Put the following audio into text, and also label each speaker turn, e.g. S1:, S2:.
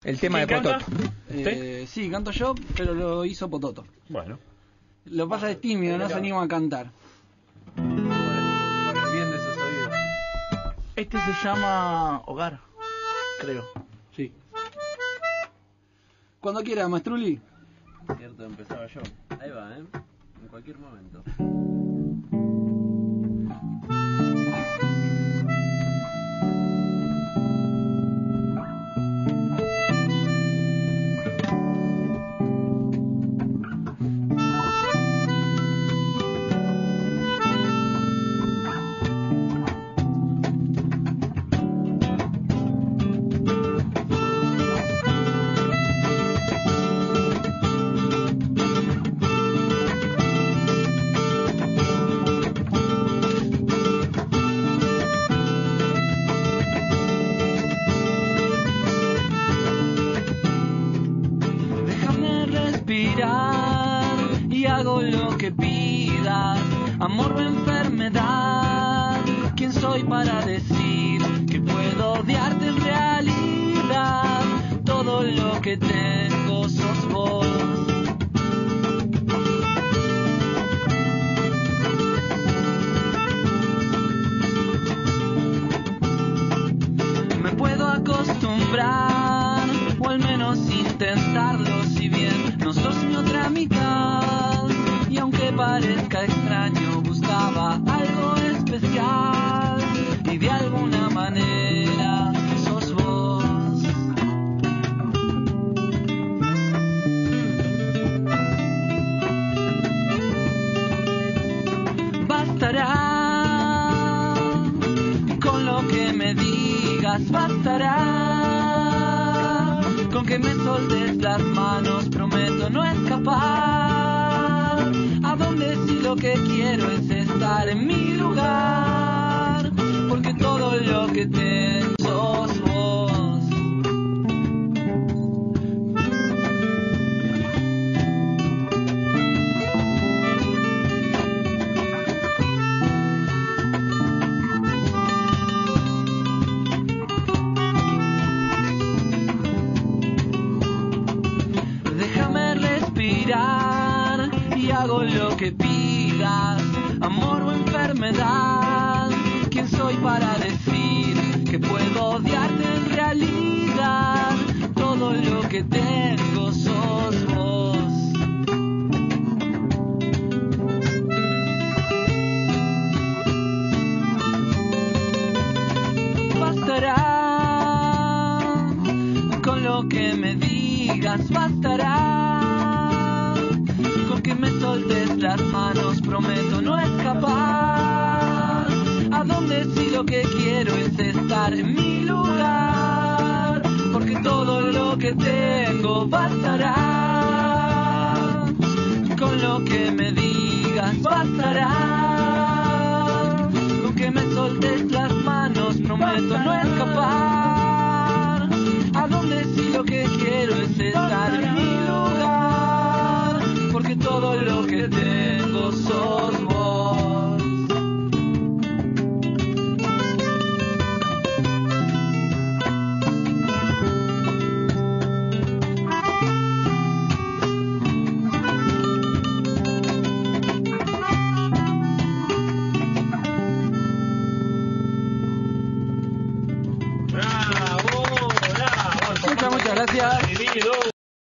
S1: El tema de
S2: ¿Quién
S1: Pototo.
S2: canta?
S3: Sí, canto yo, pero lo hizo Pototo.
S2: Bueno.
S3: Lo que pasa es tímido, no se anima a cantar.
S4: Para el bien de sus oídos.
S5: Este se llama Hogar, creo.
S3: Sí. Cuando quiera, Maestruli.
S4: Cierto, empezaba yo. Ahí va, en cualquier momento.
S6: Y hago lo que pidas, amor o enfermedad. ¿Quién soy para decir que puedo odiarte en realidad? Todo lo que tengo sos vos. Me puedo acostumbrar, o al menos intentarlo, si bien no sos mi otra mitad. Y aunque parezca extraño, buscaba algo especial, y de alguna manera sos vos. Bastará con lo que me digas, bastará con que me soltes las manos, prometo no escapar. A donde si lo que quiero es estar en mi lugar, porque todo lo que tengo sos vos. Y hago lo que pidas, amor o enfermedad. ¿Quién soy para decir que puedo odiarte en realidad? Todo lo que tengo sos vos. Bastará con lo que me digas, bastará que me soltes las manos, prometo no escapar. A donde si lo que quiero es estar en mi lugar, porque todo lo que tengo bastará. Con lo que me digas bastará. Con que me soltes las manos, prometo no escapar. A donde si lo que quiero es estar en mi lugar, porque todo lo que tengo sos vos.
S2: ¡Bravo! ¡Bravo!
S3: Muchas gracias.